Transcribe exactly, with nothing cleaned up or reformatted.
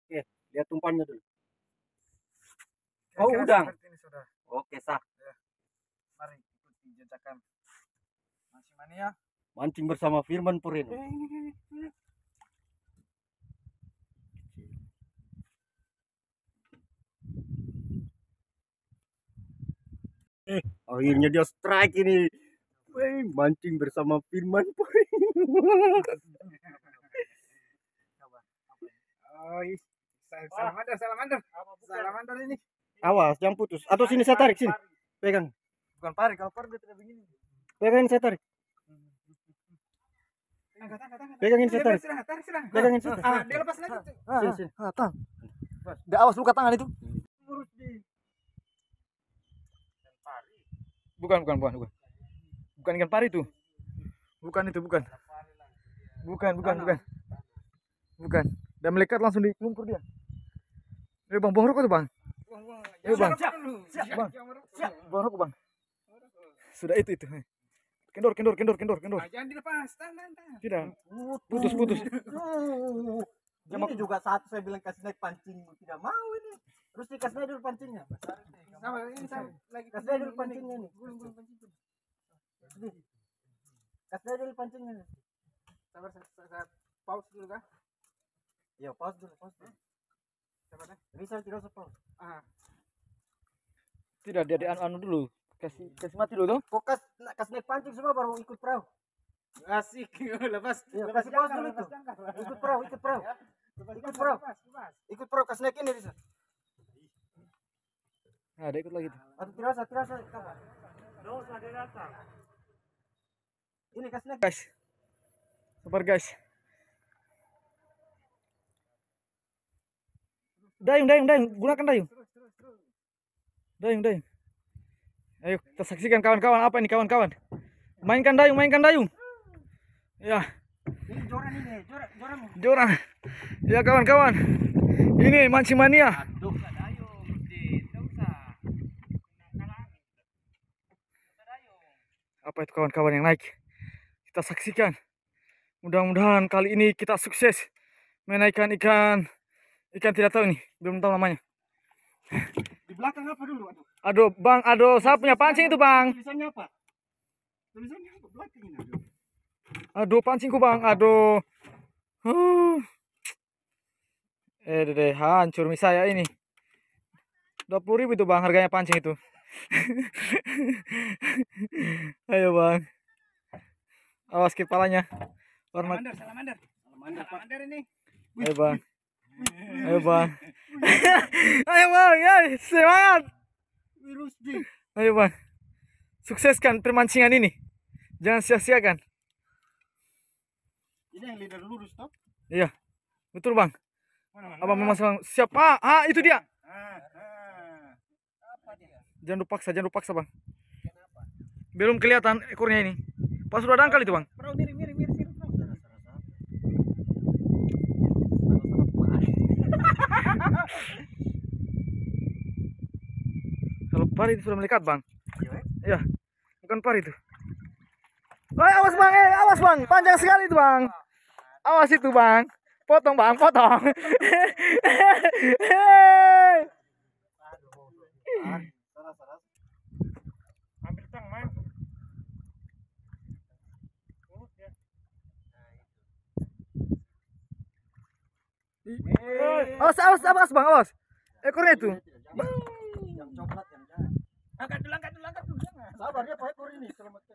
Oke, lihat umpannya dulu. Oh, Kira-kira udang. seperti ini, Saudara. Oke, sah. Mari ikuti jejakan Mancing Mania. Mancing bersama Firman Purino. Eh, akhirnya dia strike ini. Wih, mancing bersama Firman Purino. Oh, ih. Salamander, salamander. Salamander ini. Awas, jangan putus. Atau sini saya tarik sini. Pegang. Bukan pari, kalau pari dia tidak begini. Pegangin saya tarik. Angkat, angkat, angkat. Pegangin saya tarik. Serang, tarik, serang. Pegangin saya tarik. Ah, dia lepas lagi. Sini, sini. Ah, tang. Dia awas luka tangan itu. Lurus di. Bukan, bukan, bukan, bukan. Bukan ikan pari itu. Bukan itu, bukan. Bukan, bukan, bukan. Bukan. Dan melekat langsung di lumpur dia. Eh, Bang, buang rokok tuh, Bang. Eh, Bang. Bang. Buang rokok, Bang. Sudah itu itu. Kendor, kendor, kendor, kendor, kendor. Jangan dilepas, tahan, tahan. Tidak. Putus, putus. Ini juga satu saya bilang kasih naik pancing tidak mau ini. Terus dikasih naik dulu pancingnya. Sama ini sama lagi Kasih naik dulu pancingnya nih. Kasih naik dulu pancingnya nih. Sabar, saat pause dulu kah? Ya, pause dulu, pause dulu. Sabar deh. Bisa tidak usah pause. Ah, Tidak, dia di anu, anu dulu. Kasih kasih mati dulu tuh. Kok kas, kasih naik pancing semua baru ikut perahu. asik. Lepas. Iya, lepas kasih pause jangkar, dulu lepas itu. jangkar. Ikut perahu, ikut perahu. Lepas Ikut jangkar, perahu. lepas, lepas. Ikut perahu kasih naik ini Risa. Nah, ada ikut lagi tuh. Atau tidak usah, tidak usah. Kawan. Tidak usah dia datang. Ini kasih naik. Guys. Sabar, guys. Dayung, dayung, dayung. Gunakan dayung. Dayung, dayung. Ayo, kita saksikan kawan-kawan apa ini kawan-kawan. Mainkan dayung, mainkan dayung. Ya, Ini joran ini, joran, joran. joran. Ya kawan-kawan. Ini Mancing Mania. Aduh. Apa itu kawan-kawan yang naik? Kita saksikan. Mudah-mudahan kali ini kita sukses menaikkan ikan. Ikan tidak tahu nih, belum tahu namanya. Di belakang apa dulu? Aduh. Aduh, Bang, aduh, saya punya pancing itu, Bang. Tulisannya apa? Tulisannya apa? Belakang ini. Aduh. Aduh, pancingku, Bang. Aduh. Huh. Eh, deh, deh, hancur mie saya ini. dua puluh ribu itu, Bang, harganya pancing itu. Ayo, Bang. Awas kepalanya. Hormat. Salamander, salamander. Salamander, Pak. Salamander ini. Ayo, Bang. Ayo, Bang. Ayo, Bang. Ya, semangat. Virus di. Ayo, Bang. Sukseskan permancingan ini. Jangan sia-siakan. Ini yang lidah lurus toh? Iya. Betul, Bang. Mana, mana? Abang memasang siap. Ah, ah, itu dia. Ah, ah. Apa dia? Jangan dipaksa, jangan dipaksa, Bang. Belum kelihatan ekornya ini. Pas sudah dangkal itu, Bang. Bro, miring, miring, miring, miring. Kalau pari itu sudah melekat, Bang. Iya. Bukan pari itu. Woi, awas, Bang. Eh, awas, Bang. Panjang sekali itu, Bang. Awas itu, Bang. Potong, Bang, potong. Ambil tang, man. Awas, awas, awas, Bang, awas. Ekornya itu. Yang coklat yang jangan. Angkat dulu, angkat dulu, angkat dulu. Sabar dia Pak ekor ini selamatkan.